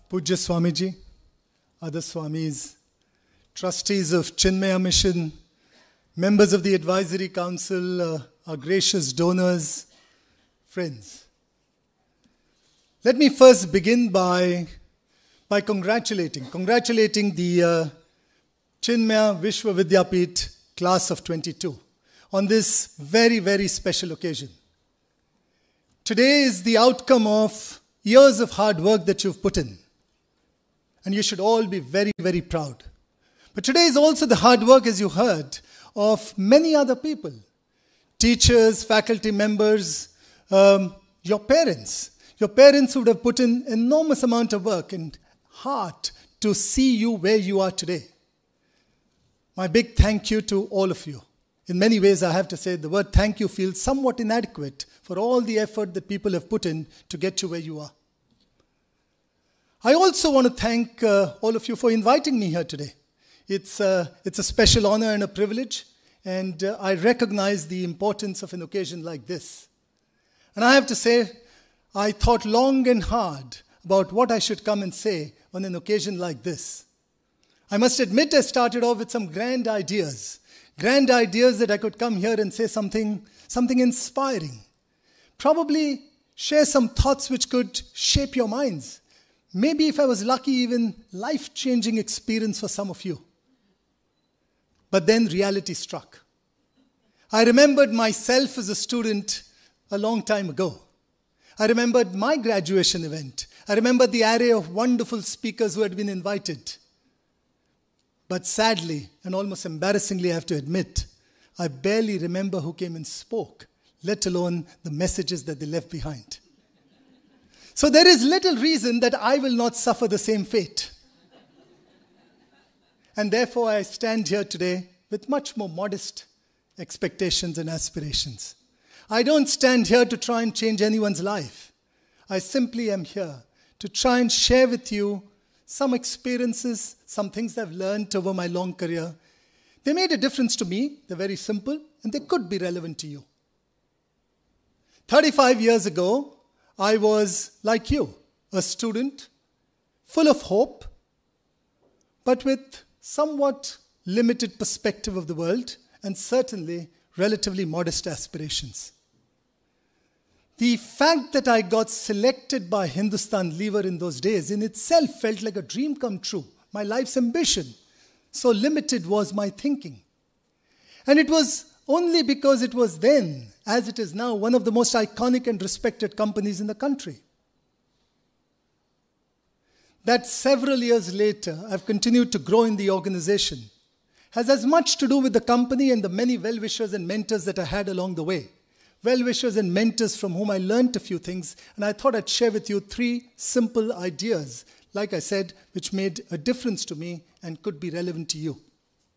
Pujya Swamiji, other Swamis, trustees of Chinmaya Mission, members of the Advisory Council, our gracious donors, friends. Let me first begin by congratulating the Chinmaya Vishwa Vidyapeeth class of 22 on this very, very special occasion. Today is the outcome of years of hard work that you've put in. And you should all be very, very proud. But today is also the hard work, as you heard, of many other people. Teachers, faculty members, your parents. Your parents would have put in enormous amount of work and heart to see you where you are today. My big thank you to all of you. In many ways, I have to say the word thank you feels somewhat inadequate for all the effort that people have put in to get you where you are. I also want to thank all of you for inviting me here today. It's a special honor and a privilege, and I recognize the importance of an occasion like this. And I have to say, I thought long and hard about what I should come and say on an occasion like this. I must admit I started off with some grand ideas that I could come here and say something inspiring. Probably share some thoughts which could shape your minds. Maybe if I was lucky, even life-changing experience for some of you. But then reality struck. I remembered myself as a student a long time ago. I remembered my graduation event. I remembered the array of wonderful speakers who had been invited. But sadly, and almost embarrassingly, I have to admit, I barely remember who came and spoke, let alone the messages that they left behind. So there is little reason that I will not suffer the same fate. And therefore, I stand here today with much more modest expectations and aspirations. I don't stand here to try and change anyone's life. I simply am here to try and share with you some experiences, some things I've learned over my long career. They made a difference to me. They're very simple, and they could be relevant to you. 35 years ago, I was, like you, a student, full of hope, but with somewhat limited perspective of the world, and certainly relatively modest aspirations. The fact that I got selected by Hindustan Unilever in those days in itself felt like a dream come true, my life's ambition. So limited was my thinking. And it was only because it was then, as it is now, one of the most iconic and respected companies in the country. That several years later, I've continued to grow in the organization, has as much to do with the company and the many well-wishers and mentors that I had along the way. Well-wishers and mentors from whom I learned a few things, and I thought I'd share with you 3 simple ideas, like I said, which made a difference to me and could be relevant to you.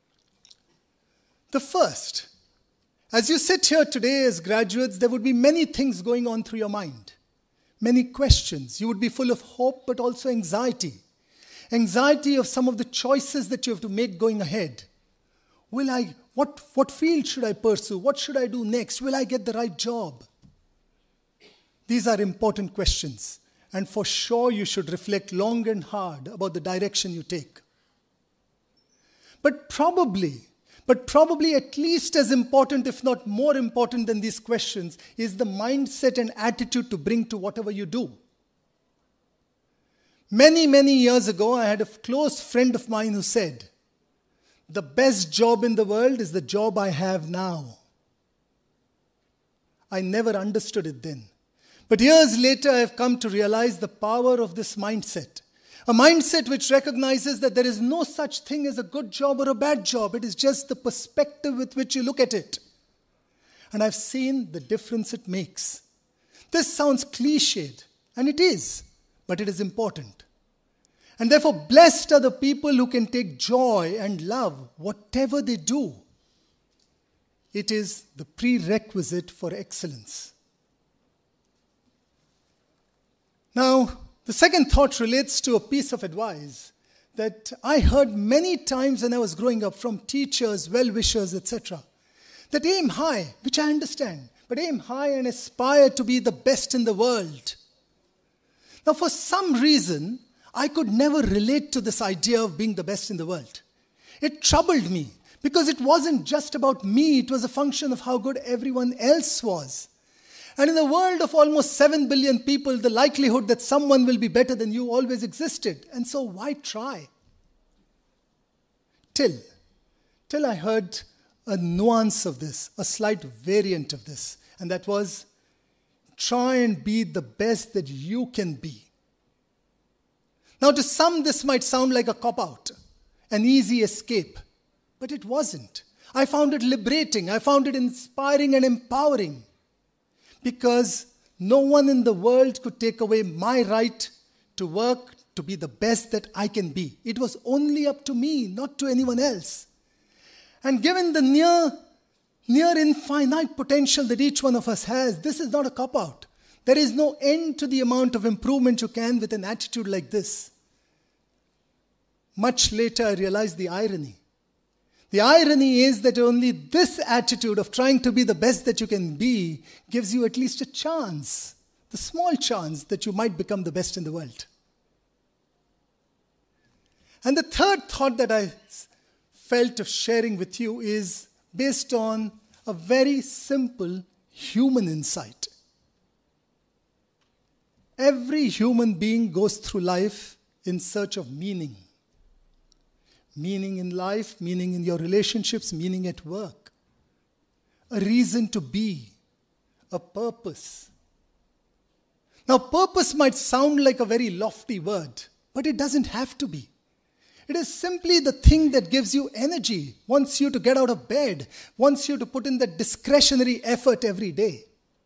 The first, as you sit here today as graduates, there would be many things going on through your mind. Many questions. You would be full of hope, but also anxiety. Anxiety of some of the choices that you have to make going ahead. What field should I pursue? What should I do next? Will I get the right job? These are important questions. And for sure, you should reflect long and hard about the direction you take. But probably at least as important, if not more important than these questions, is the mindset and attitude to bring to whatever you do. Many, many years ago, I had a close friend of mine who said, "The best job in the world is the job I have now." I never understood it then. But years later, I have come to realize the power of this mindset. A mindset which recognizes that there is no such thing as a good job or a bad job. It is just the perspective with which you look at it. And I've seen the difference it makes. This sounds cliched, and it is, but it is important. And therefore, blessed are the people who can take joy and love whatever they do. It is the prerequisite for excellence. Now, the second thought relates to a piece of advice that I heard many times when I was growing up from teachers, well-wishers, etc. That aim high, which I understand, but aim high and aspire to be the best in the world. Now, for some reason, I could never relate to this idea of being the best in the world. It troubled me because it wasn't just about me, it was a function of how good everyone else was. And in a world of almost 7 billion people, the likelihood that someone will be better than you always existed. And so why try? Till I heard a nuance of this, a slight variant of this. And that was, try and be the best that you can be. Now to some this might sound like a cop-out, an easy escape. But it wasn't. I found it liberating. I found it inspiring and empowering. Because no one in the world could take away my right to work to be the best that I can be. It was only up to me, not to anyone else. And given the near infinite potential that each one of us has, this is not a cop-out. There is no end to the amount of improvement you can with an attitude like this. Much later, I realized the irony. The irony is that only this attitude of trying to be the best that you can be gives you at least a chance, the small chance that you might become the best in the world. And the third thought that I felt of sharing with you is based on a very simple human insight. Every human being goes through life in search of meaning. Meaning in life, meaning in your relationships, meaning at work. A reason to be, a purpose. Now, purpose might sound like a very lofty word, but it doesn't have to be. It is simply the thing that gives you energy, wants you to get out of bed, wants you to put in that discretionary effort every day.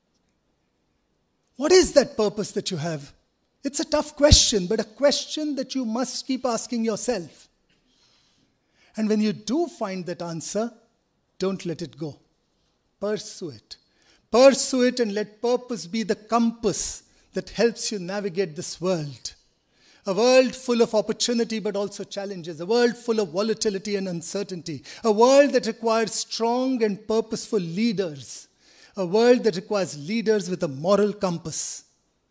What is that purpose that you have? It's a tough question, but a question that you must keep asking yourself. And when you do find that answer, don't let it go. Pursue it. Pursue it and let purpose be the compass that helps you navigate this world. A world full of opportunity but also challenges. A world full of volatility and uncertainty. A world that requires strong and purposeful leaders. A world that requires leaders with a moral compass.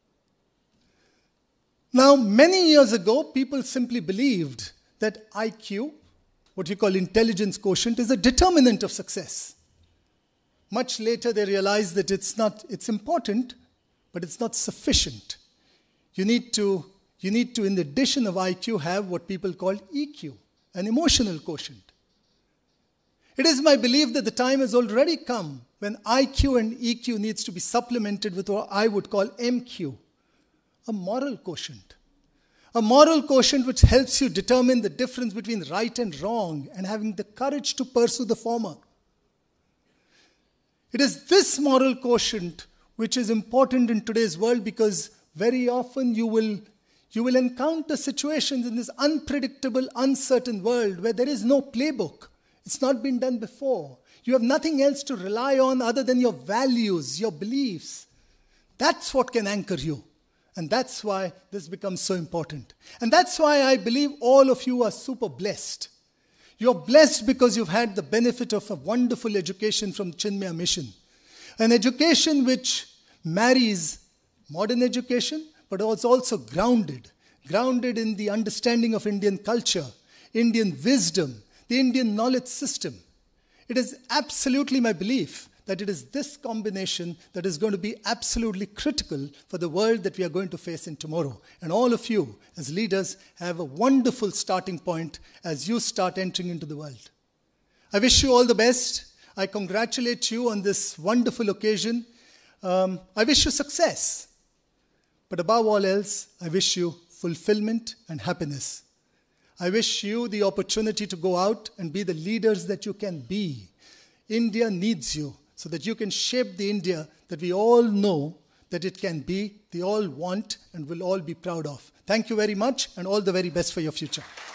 Now, many years ago, people simply believed that IQ, what we call intelligence quotient, is a determinant of success. Much later, they realized that it's important, but it's not sufficient. You need to, in addition of IQ, have what people call EQ, an emotional quotient. It is my belief that the time has already come when IQ and EQ needs to be supplemented with what I would call MQ, a moral quotient. A moral quotient which helps you determine the difference between right and wrong and having the courage to pursue the former. It is this moral quotient which is important in today's world because very often you will encounter situations in this unpredictable, uncertain world where there is no playbook. It's not been done before. You have nothing else to rely on other than your values, your beliefs. That's what can anchor you. And that's why this becomes so important. And that's why I believe all of you are super blessed. You're blessed because you've had the benefit of a wonderful education from Chinmaya Mission. An education which marries modern education, but was also grounded in the understanding of Indian culture, Indian wisdom, the Indian knowledge system. It is absolutely my belief that it is this combination that is going to be absolutely critical for the world that we are going to face in tomorrow. And all of you, as leaders, have a wonderful starting point as you start entering into the world. I wish you all the best. I congratulate you on this wonderful occasion. I wish you success. But above all else, I wish you fulfillment and happiness. I wish you the opportunity to go out and be the leaders that you can be. India needs you so that you can shape the India that we all know that it can be, they all want and will all be proud of. Thank you very much and all the very best for your future.